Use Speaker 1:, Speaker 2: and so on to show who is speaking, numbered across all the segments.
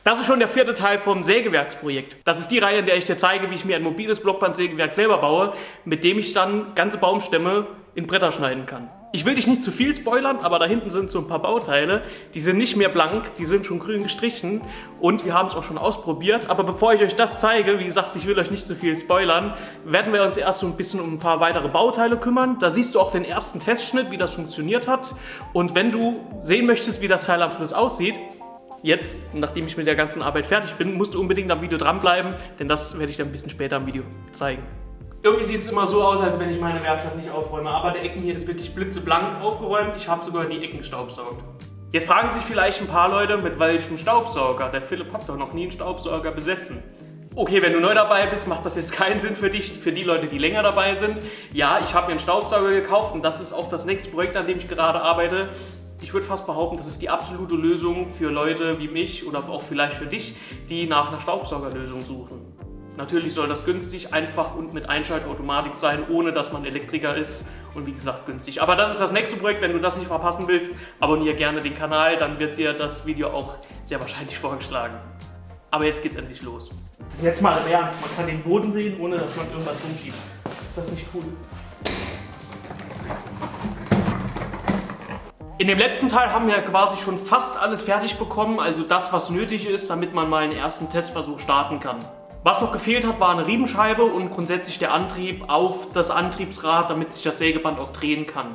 Speaker 1: Das ist schon der 4. Teil vom Sägewerksprojekt. Das ist die Reihe, in der ich dir zeige, wie ich mir ein mobiles Blockbandsägewerk selber baue, mit dem ich dann ganze Baumstämme in Bretter schneiden kann. Ich will dich nicht zu viel spoilern, aber da hinten sind so ein paar Bauteile, die sind nicht mehr blank, die sind schon grün gestrichen und wir haben es auch schon ausprobiert. Aber bevor ich euch das zeige, wie gesagt, ich will euch nicht zu viel spoilern, werden wir uns erst so ein bisschen um ein paar weitere Bauteile kümmern. Da siehst du auch den ersten Testschnitt, wie das funktioniert hat. Und wenn du sehen möchtest, wie das Teil am Schluss aussieht, jetzt, nachdem ich mit der ganzen Arbeit fertig bin, musst du unbedingt am Video dranbleiben, denn das werde ich dir ein bisschen später im Video zeigen. Irgendwie sieht es immer so aus, als wenn ich meine Werkstatt nicht aufräume, aber der Ecken hier ist wirklich blitzeblank aufgeräumt. Ich habe sogar die Ecken gestaubsaugt. Jetzt fragen sich vielleicht ein paar Leute, mit welchem Staubsauger. Der Philipp hat doch noch nie einen Staubsauger besessen. Okay, wenn du neu dabei bist, macht das jetzt keinen Sinn für dich, für die Leute, die länger dabei sind. Ja, ich habe mir einen Staubsauger gekauft und das ist auch das nächste Projekt, an dem ich gerade arbeite. Ich würde fast behaupten, das ist die absolute Lösung für Leute wie mich oder auch vielleicht für dich, die nach einer Staubsaugerlösung suchen. Natürlich soll das günstig, einfach und mit Einschaltautomatik sein, ohne dass man Elektriker ist und wie gesagt günstig. Aber das ist das nächste Projekt, wenn du das nicht verpassen willst, abonniere gerne den Kanal, dann wird dir das Video auch sehr wahrscheinlich vorgeschlagen. Aber jetzt geht's endlich los. Jetzt mal im Ernst, man kann den Boden sehen, ohne dass man irgendwas rumschiebt. Ist das nicht cool? In dem letzten Teil haben wir quasi schon fast alles fertig bekommen, also das, was nötig ist, damit man mal einen ersten Testversuch starten kann. Was noch gefehlt hat, war eine Riemenscheibe und grundsätzlich der Antrieb auf das Antriebsrad, damit sich das Sägeband auch drehen kann.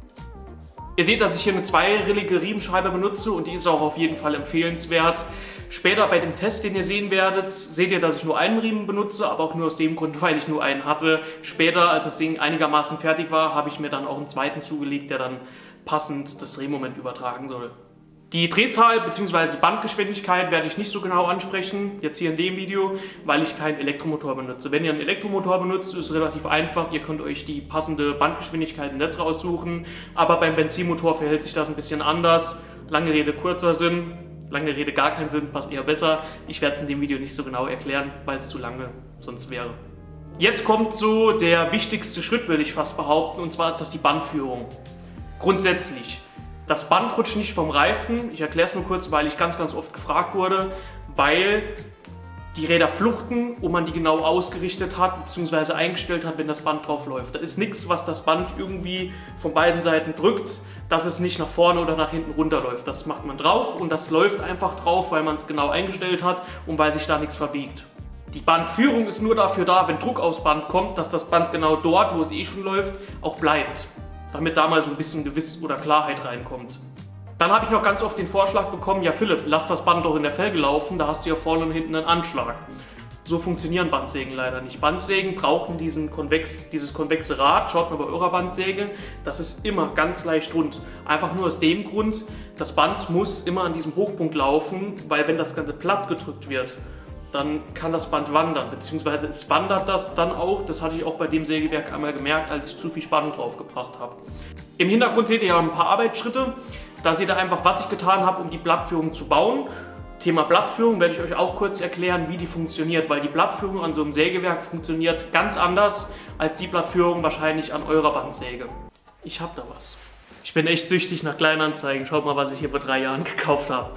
Speaker 1: Ihr seht, dass ich hier eine zweirillige Riemenscheibe benutze und die ist auch auf jeden Fall empfehlenswert. Später bei dem Test, den ihr sehen werdet, seht ihr, dass ich nur einen Riemen benutze, aber auch nur aus dem Grund, weil ich nur einen hatte. Später, als das Ding einigermaßen fertig war, habe ich mir dann auch einen zweiten zugelegt, der dann passend das Drehmoment übertragen soll. Die Drehzahl bzw. die Bandgeschwindigkeit werde ich nicht so genau ansprechen, jetzt hier in dem Video, weil ich keinen Elektromotor benutze. Wenn ihr einen Elektromotor benutzt, ist es relativ einfach, ihr könnt euch die passende Bandgeschwindigkeit im Netz raussuchen, aber beim Benzinmotor verhält sich das ein bisschen anders. Lange Rede, kurzer Sinn, lange Rede, gar keinen Sinn, passt eher besser. Ich werde es in dem Video nicht so genau erklären, weil es zu lange sonst wäre. Jetzt kommt so der wichtigste Schritt, würde ich fast behaupten, und zwar ist das die Bandführung. Grundsätzlich. Das Band rutscht nicht vom Reifen, ich erkläre es nur kurz, weil ich ganz oft gefragt wurde, weil die Räder fluchten und man die genau ausgerichtet hat bzw. eingestellt hat, wenn das Band drauf läuft. Da ist nichts, was das Band irgendwie von beiden Seiten drückt, dass es nicht nach vorne oder nach hinten runterläuft. Das macht man drauf und das läuft einfach drauf, weil man es genau eingestellt hat und weil sich da nichts verbiegt. Die Bandführung ist nur dafür da, wenn Druck aufs Band kommt, dass das Band genau dort, wo es eh schon läuft, auch bleibt. Damit da mal so ein bisschen Gewiss oder Klarheit reinkommt. Dann habe ich noch ganz oft den Vorschlag bekommen, ja Philipp, lass das Band doch in der Felge laufen, da hast du ja vorne und hinten einen Anschlag. So funktionieren Bandsägen leider nicht. Bandsägen brauchen dieses konvexe Rad, schaut mal bei eurer Bandsäge, das ist immer ganz leicht rund. Einfach nur aus dem Grund, das Band muss immer an diesem Hochpunkt laufen, weil wenn das Ganze platt gedrückt wird, dann kann das Band wandern, beziehungsweise es wandert das dann auch, das hatte ich auch bei dem Sägewerk einmal gemerkt, als ich zu viel Spannung drauf gebracht habe. Im Hintergrund seht ihr ja ein paar Arbeitsschritte, da seht ihr einfach, was ich getan habe, um die Blattführung zu bauen. Thema Blattführung werde ich euch auch kurz erklären, wie die funktioniert, weil die Blattführung an so einem Sägewerk funktioniert ganz anders als die Blattführung wahrscheinlich an eurer Bandsäge. Ich habe da was. Ich bin echt süchtig nach Kleinanzeigen, schaut mal, was ich hier vor 3 Jahren gekauft habe.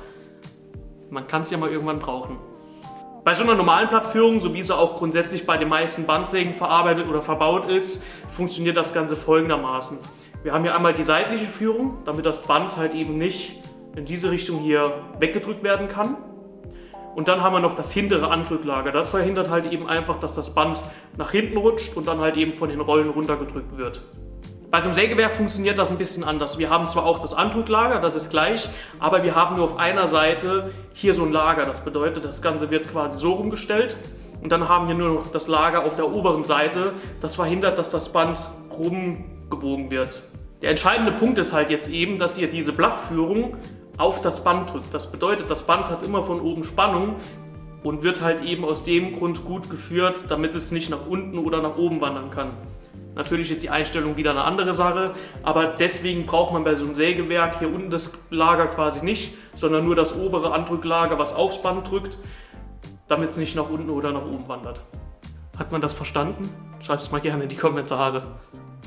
Speaker 1: Man kann es ja mal irgendwann brauchen. Bei so einer normalen Blattführung, so wie sie auch grundsätzlich bei den meisten Bandsägen verarbeitet oder verbaut ist, funktioniert das Ganze folgendermaßen. Wir haben hier einmal die seitliche Führung, damit das Band halt eben nicht in diese Richtung hier weggedrückt werden kann. Und dann haben wir noch das hintere Andrücklager. Das verhindert halt eben einfach, dass das Band nach hinten rutscht und dann halt eben von den Rollen runtergedrückt wird. Bei so einem Sägewerk funktioniert das ein bisschen anders. Wir haben zwar auch das Andrücklager, das ist gleich, aber wir haben nur auf einer Seite hier so ein Lager. Das bedeutet, das Ganze wird quasi so rumgestellt und dann haben wir nur noch das Lager auf der oberen Seite. Das verhindert, dass das Band rumgebogen wird. Der entscheidende Punkt ist halt jetzt eben, dass ihr diese Blattführung auf das Band drückt. Das bedeutet, das Band hat immer von oben Spannung und wird halt eben aus dem Grund gut geführt, damit es nicht nach unten oder nach oben wandern kann. Natürlich ist die Einstellung wieder eine andere Sache, aber deswegen braucht man bei so einem Sägewerk hier unten das Lager quasi nicht, sondern nur das obere Andrücklager, was aufs Band drückt, damit es nicht nach unten oder nach oben wandert. Hat man das verstanden? Schreibt es mal gerne in die Kommentare.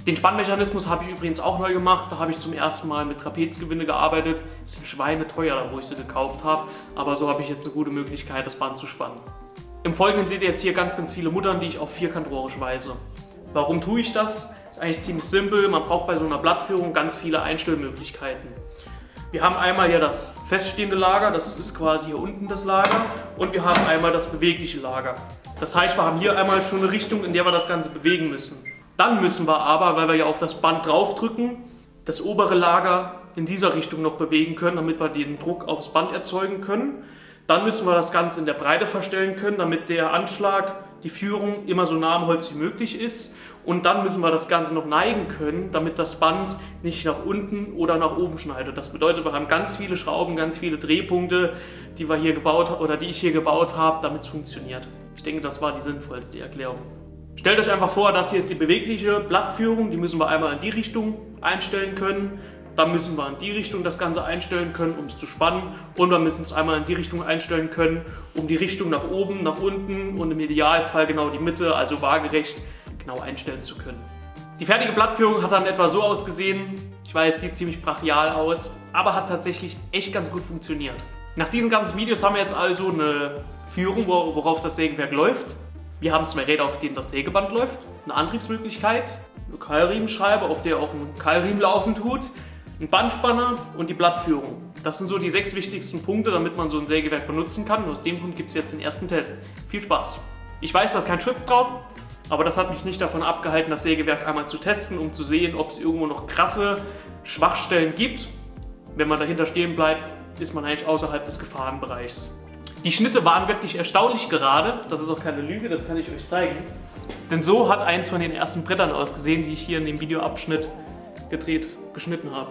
Speaker 1: Den Spannmechanismus habe ich übrigens auch neu gemacht. Da habe ich zum ersten Mal mit Trapezgewinde gearbeitet. Das sind schweineteuer, wo ich sie gekauft habe. Aber so habe ich jetzt eine gute Möglichkeit, das Band zu spannen. Im Folgenden seht ihr jetzt hier ganz viele Muttern, die ich auf vierkantrohrisch weise. Warum tue ich das? Das ist eigentlich ziemlich simpel. Man braucht bei so einer Blattführung ganz viele Einstellmöglichkeiten. Wir haben einmal ja das feststehende Lager, das ist quasi hier unten das Lager. Und wir haben einmal das bewegliche Lager. Das heißt, wir haben hier einmal schon eine Richtung, in der wir das Ganze bewegen müssen. Dann müssen wir aber, weil wir ja auf das Band draufdrücken, das obere Lager in dieser Richtung noch bewegen können, damit wir den Druck aufs Band erzeugen können. Dann müssen wir das Ganze in der Breite verstellen können, damit der Anschlag, die Führung immer so nah am Holz wie möglich ist. Und dann müssen wir das Ganze noch neigen können, damit das Band nicht nach unten oder nach oben schneidet. Das bedeutet, wir haben ganz viele Schrauben, ganz viele Drehpunkte, die wir hier gebaut haben oder die ich hier gebaut habe, damit es funktioniert. Ich denke, das war die sinnvollste Erklärung. Stellt euch einfach vor, das hier ist die bewegliche Blattführung, die müssen wir einmal in die Richtung einstellen können. Dann müssen wir in die Richtung das Ganze einstellen können, um es zu spannen. Und wir müssen es einmal in die Richtung einstellen können, um die Richtung nach oben, nach unten und im Idealfall genau die Mitte, also waagerecht, genau einstellen zu können. Die fertige Blattführung hat dann etwa so ausgesehen. Ich weiß, sieht ziemlich brachial aus, aber hat tatsächlich echt ganz gut funktioniert. Nach diesen ganzen Videos haben wir jetzt also eine Führung, worauf das Sägewerk läuft. Wir haben 2 Räder, auf denen das Sägeband läuft, eine Antriebsmöglichkeit, eine Keilriemenscheibe, auf der auch ein Keilriemen laufen tut, ein Bandspanner und die Blattführung. Das sind so die 6 wichtigsten Punkte, damit man so ein Sägewerk benutzen kann. Und aus dem Grund gibt es jetzt den ersten Test. Viel Spaß! Ich weiß, da ist kein Schutz drauf, aber das hat mich nicht davon abgehalten, das Sägewerk einmal zu testen, um zu sehen, ob es irgendwo noch krasse Schwachstellen gibt. Wenn man dahinter stehen bleibt, ist man eigentlich außerhalb des Gefahrenbereichs. Die Schnitte waren wirklich erstaunlich gerade, das ist auch keine Lüge, das kann ich euch zeigen. Denn so hat eins von den ersten Brettern ausgesehen, die ich hier in dem Videoabschnitt geschnitten habe.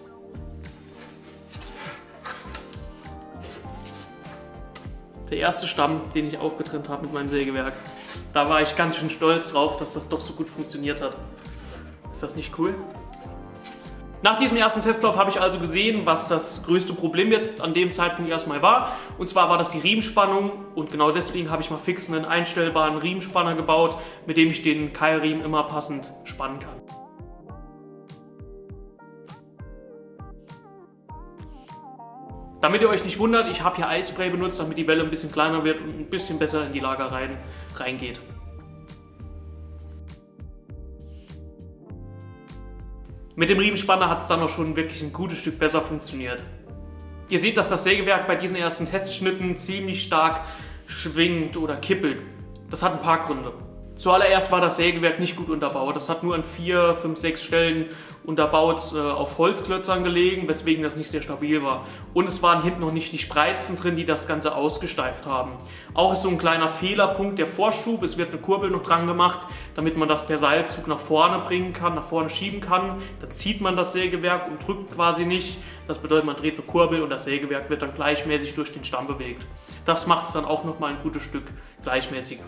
Speaker 1: Der erste Stamm, den ich aufgetrennt habe mit meinem Sägewerk. Da war ich ganz schön stolz drauf, dass das doch so gut funktioniert hat. Ist das nicht cool? Nach diesem ersten Testlauf habe ich also gesehen, was das größte Problem jetzt an dem Zeitpunkt erstmal war. Und zwar war das die Riemenspannung und genau deswegen habe ich mal fix einen einstellbaren Riemenspanner gebaut, mit dem ich den Keilriemen immer passend spannen kann. Damit ihr euch nicht wundert, ich habe hier Eisspray benutzt, damit die Welle ein bisschen kleiner wird und ein bisschen besser in die Lager reingeht. Mit dem Riemenspanner hat es dann auch schon wirklich ein gutes Stück besser funktioniert. Ihr seht, dass das Sägewerk bei diesen ersten Testschnitten ziemlich stark schwingt oder kippelt. Das hat ein paar Gründe. Zuallererst war das Sägewerk nicht gut unterbaut. Das hat nur an 4, 5, 6 Stellen unterbaut auf Holzklötzern gelegen, weswegen das nicht sehr stabil war. Und es waren hinten noch nicht die Spreizen drin, die das Ganze ausgesteift haben. Auch ist so ein kleiner Fehlerpunkt der Vorschub. Es wird eine Kurbel noch dran gemacht, damit man das per Seilzug nach vorne bringen kann, nach vorne schieben kann. Dann zieht man das Sägewerk und drückt quasi nicht. Das bedeutet, man dreht eine Kurbel und das Sägewerk wird dann gleichmäßig durch den Stamm bewegt. Das macht es dann auch noch mal ein gutes Stück gleichmäßiger.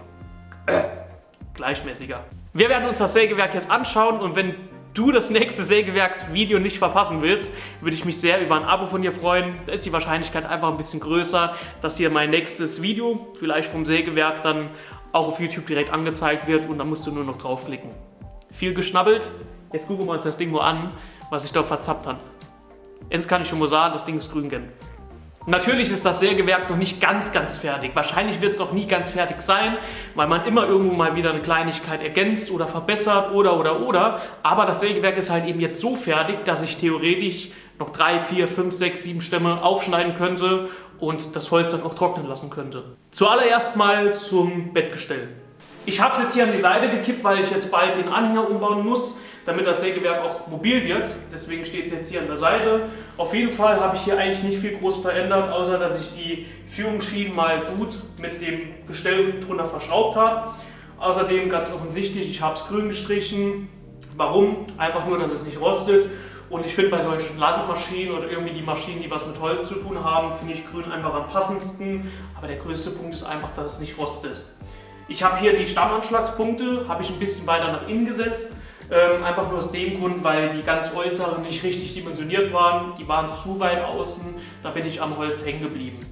Speaker 1: Wir werden uns das Sägewerk jetzt anschauen und wenn du das nächste Sägewerksvideo nicht verpassen willst, würde ich mich sehr über ein Abo von dir freuen. Da ist die Wahrscheinlichkeit einfach ein bisschen größer, dass hier mein nächstes Video, vielleicht vom Sägewerk, dann auch auf YouTube direkt angezeigt wird und dann musst du nur noch draufklicken. Viel geschnabbelt, jetzt gucken wir uns das Ding mal an, was ich dort verzappt habe. Jetzt kann ich schon mal sagen, das Ding ist grün. Natürlich ist das Sägewerk noch nicht ganz fertig. Wahrscheinlich wird es auch nie ganz fertig sein, weil man immer irgendwo mal wieder eine Kleinigkeit ergänzt oder verbessert oder. Aber das Sägewerk ist halt eben jetzt so fertig, dass ich theoretisch noch 3, 4, 5, 6, 7 Stämme aufschneiden könnte und das Holz dann auch trocknen lassen könnte. Zuallererst mal zum Bettgestell. Ich habe es jetzt hier an die Seite gekippt, weil ich jetzt bald den Anhänger umbauen muss, damit das Sägewerk auch mobil wird. Deswegen steht es jetzt hier an der Seite. Auf jeden Fall habe ich hier eigentlich nicht viel groß verändert, außer dass ich die Führungsschienen mal gut mit dem Gestell drunter verschraubt habe. Außerdem ganz offensichtlich, ich habe es grün gestrichen. Warum? Einfach nur, dass es nicht rostet. Und ich finde, bei solchen Landmaschinen oder irgendwie die Maschinen, die was mit Holz zu tun haben, finde ich grün einfach am passendsten. Aber der größte Punkt ist einfach, dass es nicht rostet. Ich habe hier die Stammanschlagspunkte, habe ich ein bisschen weiter nach innen gesetzt. Einfach nur aus dem Grund, weil die ganz äußeren nicht richtig dimensioniert waren. Die waren zu weit außen, da bin ich am Holz hängen geblieben.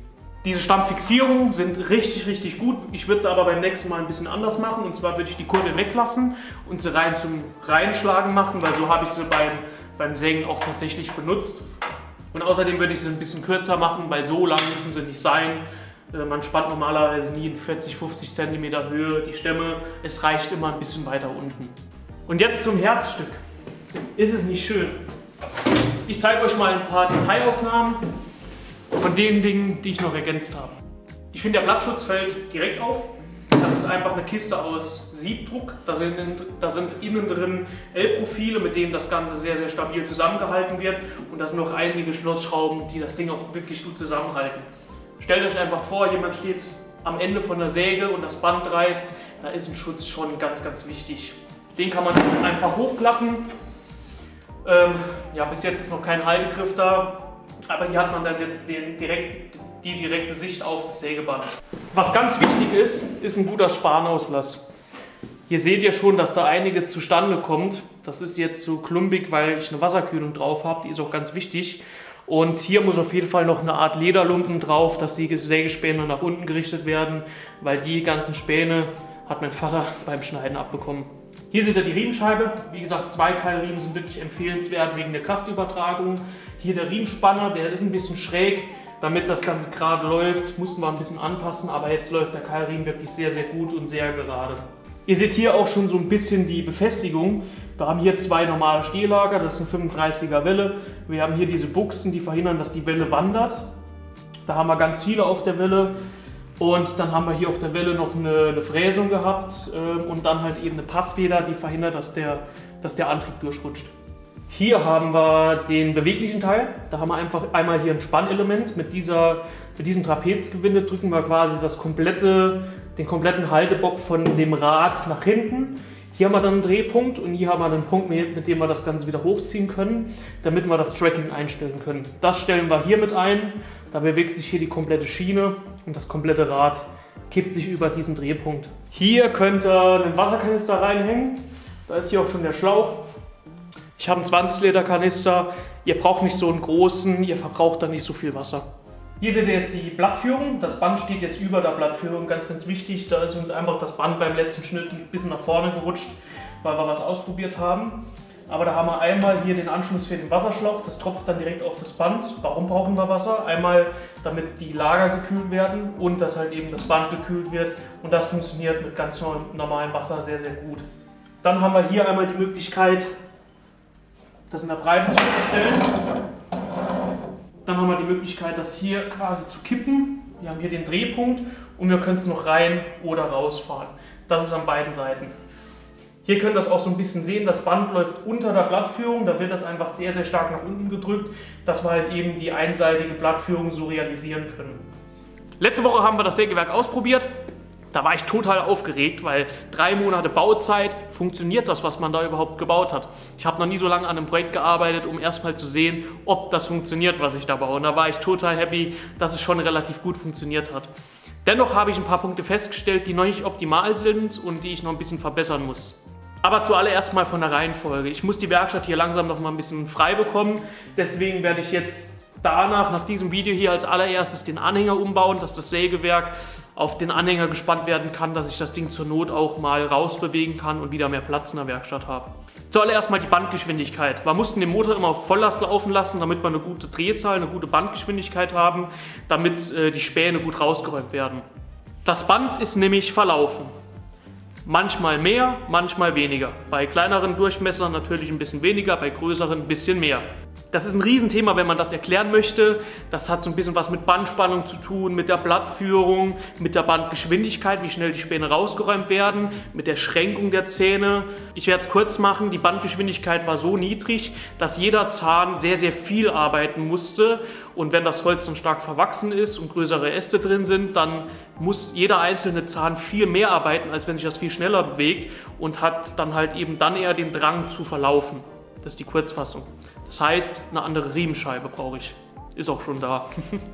Speaker 1: Diese Stammfixierungen sind richtig, richtig gut. Ich würde es aber beim nächsten Mal ein bisschen anders machen. Und zwar würde ich die Kurbel weglassen und sie rein zum Reinschlagen machen, weil so habe ich sie beim Sägen auch tatsächlich benutzt. Und außerdem würde ich sie ein bisschen kürzer machen, weil so lang müssen sie nicht sein. Man spannt normalerweise nie in 40, 50 cm Höhe die Stämme. Es reicht immer ein bisschen weiter unten. Und jetzt zum Herzstück. Ist es nicht schön? Ich zeige euch mal ein paar Detailaufnahmen von den Dingen, die ich noch ergänzt habe. Ich finde, der Blattschutz fällt direkt auf. Das ist einfach eine Kiste aus Siebdruck. Da sind innen drin L-Profile, mit denen das Ganze sehr, sehr stabil zusammengehalten wird. Und da sind noch einige Schlossschrauben, die das Ding auch wirklich gut zusammenhalten. Stellt euch einfach vor, jemand steht am Ende von der Säge und das Band reißt. Da ist ein Schutz schon ganz, ganz wichtig. Den kann man einfach hochklappen. Ja, bis jetzt ist noch kein Haltegriff da. Aber hier hat man dann jetzt die direkte Sicht auf das Sägeband. Was ganz wichtig ist ein guter Spanauslass. Hier seht ihr schon, dass da einiges zustande kommt. Das ist jetzt so klumpig, weil ich eine Wasserkühlung drauf habe. Die ist auch ganz wichtig. Und hier muss auf jeden Fall noch eine Art Lederlumpen drauf, dass die Sägespäne nach unten gerichtet werden, weil die ganzen Späne hat mein Vater beim Schneiden abbekommen. Hier seht ihr die Riemenscheibe. Wie gesagt, 2 Keilriemen sind wirklich empfehlenswert wegen der Kraftübertragung. Hier der Riemenspanner, der ist ein bisschen schräg. Damit das Ganze gerade läuft, mussten wir ein bisschen anpassen, aber jetzt läuft der Keilriemen wirklich sehr, sehr gut und sehr gerade. Ihr seht hier auch schon so ein bisschen die Befestigung. Wir haben hier 2 normale Stehlager, das ist eine 35er Welle. Wir haben hier diese Buchsen, die verhindern, dass die Welle wandert. Da haben wir ganz viele auf der Welle. Und dann haben wir hier auf der Welle noch eine Fräsung gehabt und dann halt eben eine Passfeder, die verhindert, dass der Antrieb durchrutscht. Hier haben wir den beweglichen Teil. Da haben wir einfach einmal hier ein Spannelement. Mit diesem Trapezgewinde drücken wir quasi den kompletten Haltebock von dem Rad nach hinten. Hier haben wir dann einen Drehpunkt und hier haben wir einen Punkt, mit dem wir das Ganze wieder hochziehen können, damit wir das Tracking einstellen können. Das stellen wir hier mit ein. Da bewegt sich hier die komplette Schiene und das komplette Rad kippt sich über diesen Drehpunkt. Hier könnt ihr einen Wasserkanister reinhängen. Da ist hier auch schon der Schlauch. Ich habe einen 20 Liter Kanister. Ihr braucht nicht so einen großen, ihr verbraucht dann nicht so viel Wasser. Hier seht ihr jetzt die Blattführung. Das Band steht jetzt über der Blattführung, ganz, ganz wichtig. Da ist uns einfach das Band beim letzten Schnitt ein bisschen nach vorne gerutscht, weil wir was ausprobiert haben. Aber da haben wir einmal hier den Anschluss für den Wasserschlauch. Das tropft dann direkt auf das Band. Warum brauchen wir Wasser? Einmal, damit die Lager gekühlt werden und dass halt eben das Band gekühlt wird. Und das funktioniert mit ganz normalem Wasser sehr, sehr gut. Dann haben wir hier einmal die Möglichkeit, das in der Breite zu verstellen. Dann haben wir die Möglichkeit, das hier quasi zu kippen. Wir haben hier den Drehpunkt und wir können es noch rein oder rausfahren. Das ist an beiden Seiten. Hier könnt ihr das auch so ein bisschen sehen, das Band läuft unter der Blattführung, da wird das einfach sehr, sehr stark nach unten gedrückt, dass wir halt eben die einseitige Blattführung so realisieren können. Letzte Woche haben wir das Sägewerk ausprobiert. Da war ich total aufgeregt, weil 3 Monate Bauzeit, funktioniert das, was man da überhaupt gebaut hat. Ich habe noch nie so lange an einem Projekt gearbeitet, um erstmal zu sehen, ob das funktioniert, was ich da baue. Und da war ich total happy, dass es schon relativ gut funktioniert hat. Dennoch habe ich ein paar Punkte festgestellt, die noch nicht optimal sind und die ich noch ein bisschen verbessern muss. Aber zuallererst mal von der Reihenfolge. Ich muss die Werkstatt hier langsam noch mal ein bisschen frei bekommen. Deswegen werde ich jetzt nach diesem Video hier als allererstes den Anhänger umbauen, dass das Sägewerk auf den Anhänger gespannt werden kann, dass ich das Ding zur Not auch mal rausbewegen kann und wieder mehr Platz in der Werkstatt habe. Zuallererst mal die Bandgeschwindigkeit. Wir mussten den Motor immer auf Volllast laufen lassen, damit wir eine gute Drehzahl, eine gute Bandgeschwindigkeit haben, damit die Späne gut rausgeräumt werden. Das Band ist nämlich verlaufen. Manchmal mehr, manchmal weniger. Bei kleineren Durchmessern natürlich ein bisschen weniger, bei größeren ein bisschen mehr. Das ist ein Riesenthema, wenn man das erklären möchte. Das hat so ein bisschen was mit Bandspannung zu tun, mit der Blattführung, mit der Bandgeschwindigkeit, wie schnell die Späne rausgeräumt werden, mit der Schränkung der Zähne. Ich werde es kurz machen, die Bandgeschwindigkeit war so niedrig, dass jeder Zahn sehr, sehr viel arbeiten musste. Und wenn das Holz dann stark verwachsen ist und größere Äste drin sind, dann muss jeder einzelne Zahn viel mehr arbeiten, als wenn sich das viel schneller bewegt und hat dann halt eben dann eher den Drang zu verlaufen. Das ist die Kurzfassung. Das heißt, eine andere Riemenscheibe brauche ich. Ist auch schon da.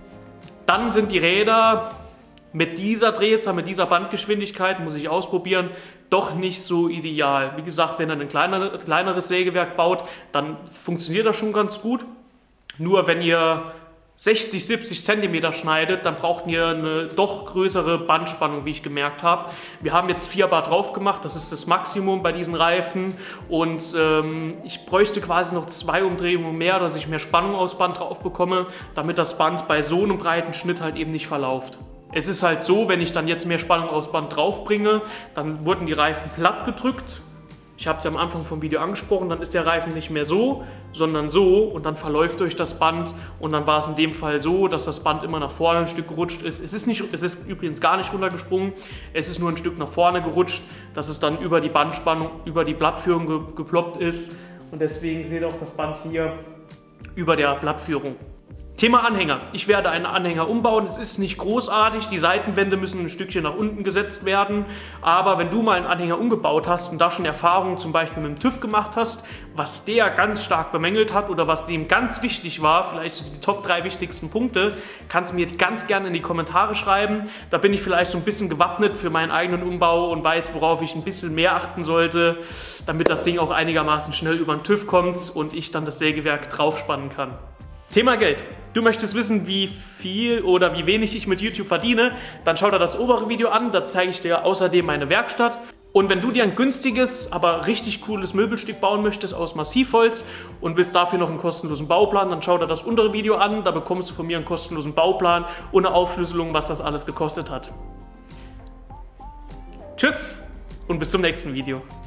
Speaker 1: Dann sind die Räder mit dieser Drehzahl, mit dieser Bandgeschwindigkeit, muss ich ausprobieren, doch nicht so ideal. Wie gesagt, wenn ihr ein kleineres Sägewerk baut, dann funktioniert das schon ganz gut. Nur wenn ihr 60, 70 cm schneidet, dann braucht ihr eine doch größere Bandspannung, wie ich gemerkt habe. Wir haben jetzt 4 Bar drauf gemacht, das ist das Maximum bei diesen Reifen und ich bräuchte quasi noch 2 Umdrehungen mehr, dass ich mehr Spannung aufs Band drauf bekomme, damit das Band bei so einem breiten Schnitt halt eben nicht verlauft. Es ist halt so, wenn ich dann jetzt mehr Spannung aufs Band drauf bringe, dann wurden die Reifen platt gedrückt. Ich habe es ja am Anfang vom Video angesprochen, dann ist der Reifen nicht mehr so, sondern so und dann verläuft durch das Band und dann war es in dem Fall so, dass das Band immer nach vorne ein Stück gerutscht ist. Es ist übrigens gar nicht runtergesprungen, es ist nur ein Stück nach vorne gerutscht, dass es dann über die Bandspannung, über die Blattführung geploppt ist und deswegen seht ihr auch das Band hier über der Blattführung. Thema Anhänger. Ich werde einen Anhänger umbauen. Es ist nicht großartig. Die Seitenwände müssen ein Stückchen nach unten gesetzt werden. Aber wenn du mal einen Anhänger umgebaut hast und da schon Erfahrungen zum Beispiel mit dem TÜV gemacht hast, was der ganz stark bemängelt hat oder was dem ganz wichtig war, vielleicht so die Top 3 wichtigsten Punkte, kannst du mir ganz gerne in die Kommentare schreiben. Da bin ich vielleicht so ein bisschen gewappnet für meinen eigenen Umbau und weiß, worauf ich ein bisschen mehr achten sollte, damit das Ding auch einigermaßen schnell über den TÜV kommt und ich dann das Sägewerk draufspannen kann. Thema Geld. Du möchtest wissen, wie viel oder wie wenig ich mit YouTube verdiene, dann schau dir das obere Video an, da zeige ich dir außerdem meine Werkstatt. Und wenn du dir ein günstiges, aber richtig cooles Möbelstück bauen möchtest aus Massivholz und willst dafür noch einen kostenlosen Bauplan, dann schau dir das untere Video an, da bekommst du von mir einen kostenlosen Bauplan und eine Aufschlüsselung, was das alles gekostet hat. Tschüss und bis zum nächsten Video.